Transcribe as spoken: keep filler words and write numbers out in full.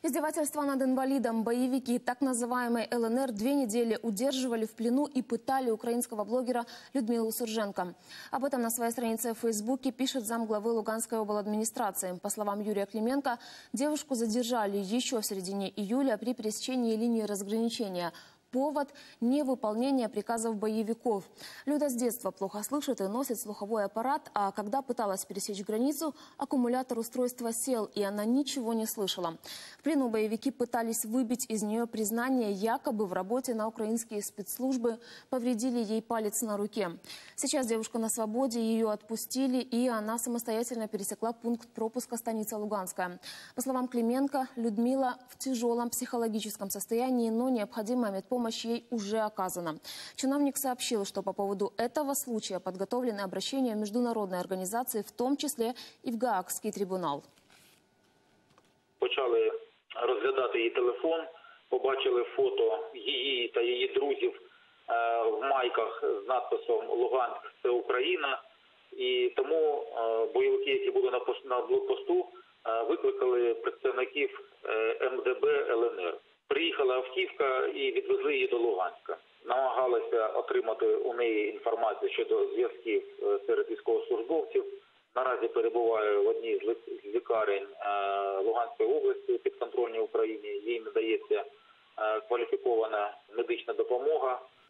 Издевательства над инвалидом. Боевики так называемой ЛНР две недели удерживали в плену и пытали украинского блогера Людмилу Сурженко. Об этом на своей странице в Фейсбуке пишет замглавы Луганской обладминистрации. По словам Юрия Клименко, девушку задержали еще в середине июля при пересечении линии разграничения. Повод – невыполнение приказов боевиков. Люда с детства плохо слышит и носит слуховой аппарат, а когда пыталась пересечь границу, аккумулятор устройства сел, и она ничего не слышала. В плену боевики пытались выбить из нее признание, якобы в работе на украинские спецслужбы повредили ей палец на руке. Сейчас девушка на свободе, ее отпустили, и она самостоятельно пересекла пункт пропуска станица Луганская. По словам Клименко, Людмила в тяжелом психологическом состоянии, но необходимая медпомощь Помощь ей уже оказана. Чиновник сообщил, что по поводу этого случая подготовлены обращения в международные организации, в том числе и в Гаагский трибунал. Почали розглядати її телефон, побачили фото її та її друзів в майках з надписом «Луганськ – це Україна». І тому бойовики, які були на блокпосту, викликали представників ем де бе ел ен ер. Приїхала автівка і відвезли її до Луганська. Намагалися отримати у неї інформацію щодо зв'язків серед військовослужбовців. Наразі перебуває в одній з лікарень Луганської області підконтрольній Україні. Їй надається кваліфікована медична допомога.